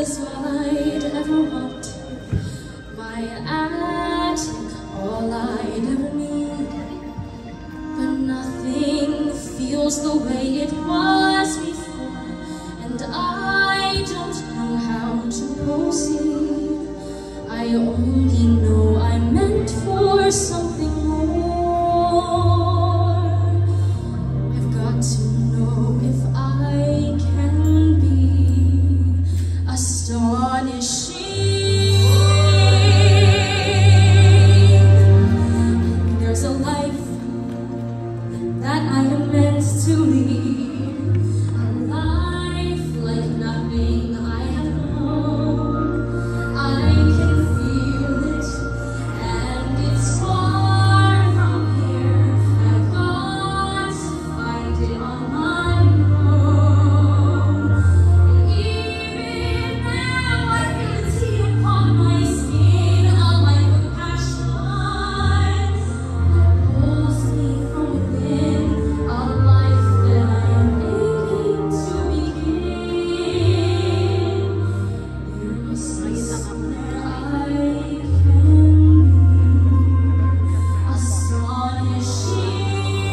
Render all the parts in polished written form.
was all I'd ever want. My attic, all I'd ever need. But nothing feels the way it was before, and I don't know how to proceed. I only know I'm meant for something more. I've got to know if I can be astonishing. There's a life that I am meant to lead, a life like nothing I have known. I can feel it, and it's far from here. I've got to find it on my own. And even now I feel the heat upon my skin, a life of passion that pulls me from within, a life that I am aching to begin. There must be somewhere I can be astonishing.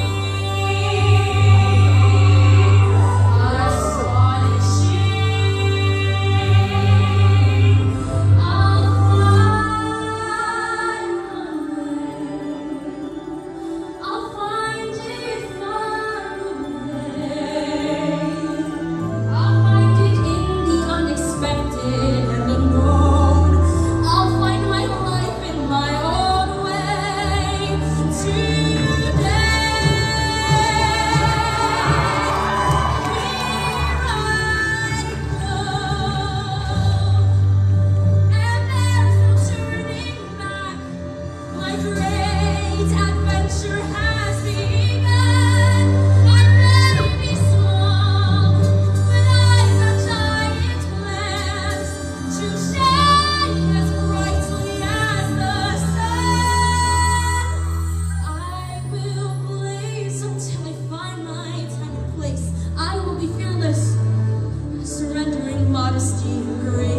I'll find it far away. I'll find it in the unexpected and the known. I'll find my life in my own way today. And there's no turning back. My great adventure has begun. I may be small, but I've got giant plans to shine as brightly as the sun. I will blaze until I find my time and place. I will be fearless, surrendering modesty and grace.